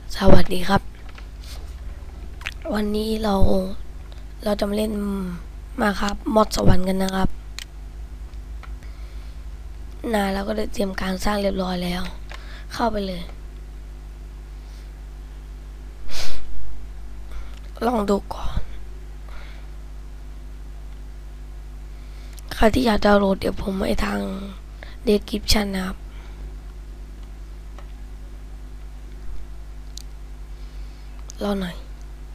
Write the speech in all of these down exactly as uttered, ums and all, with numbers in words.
สวัสดีครับวันนี้เราเราจะมาเล่นมาครับมอดสวรรค์กันนะครับนาเราก็ได้เตรียมการสร้างเรียบร้อยแล้วเข้าไปเลยลองดูก่อนใครที่อยากดาวน์โหลดเดี๋ยวผมให้ทาง description นะครับรอหน่อย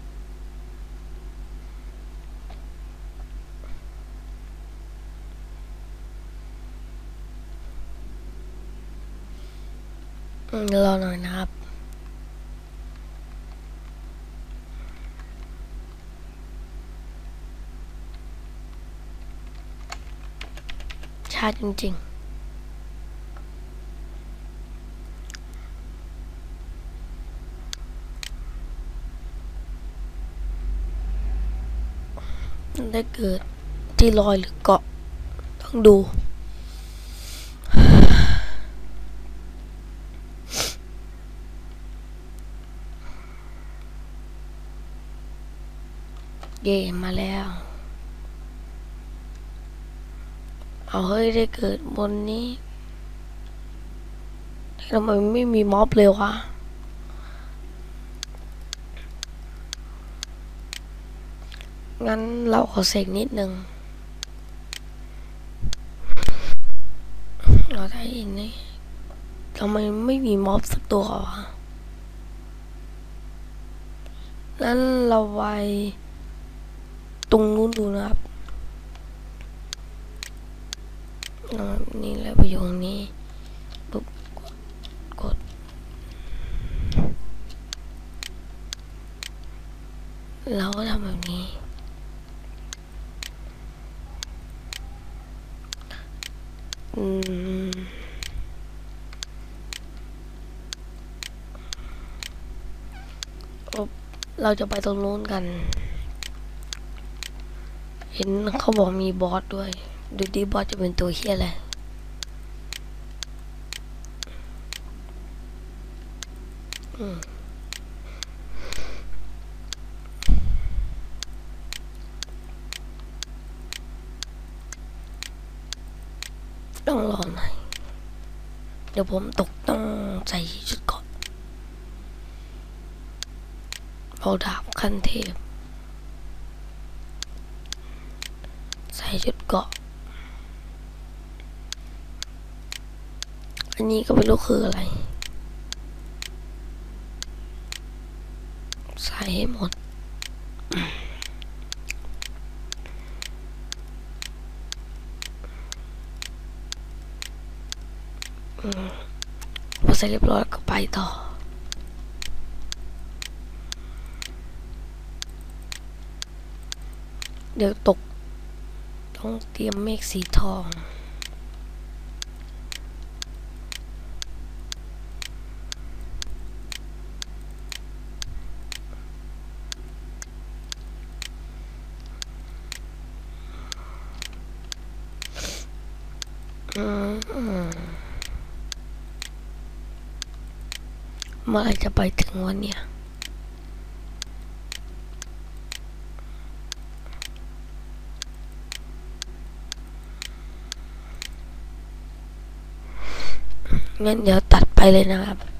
รอหน่อยนะครับช้าจริงๆได้เกิดที่ลอยหรือเกาะต้องดูเย่มาแล้วเอาเฮ้ยได้เกิดบนนี้ทำไมไม่มีม็อบเลยวะงั้นเราขอเสกนิดนึงเราได้ยินนี่ทำไมไม่มีม็อบสักตัววะงั้นเราไปตรงนู้นดูนะครับนี่แล้วไปอยู่ตรงนี้ปุ๊บกดเราก็ทำแบบนี้อืมเราจะไปตรงนู้นกันเห็นเขาบอกมีบอสด้วยดูดิบอสจะเป็นตัวเฮี้ยอะไรต้องรอหน่อยเดี๋ยวผมตกต้องใส่ชุดเกราะเอาดาบขั้นเทพใส่ชุดเกราะอันนี้ก็ไม่รู้คืออะไรใส่ให้หมดพอใส่เรียบร้อยก็ไปต่อเดี๋ยวตกต้องเตรียมเมฆสีทองเมื่อไรจะไปถึงวันเนี้ยงั้นเดี๋ยวตัดไปเลยนะครับ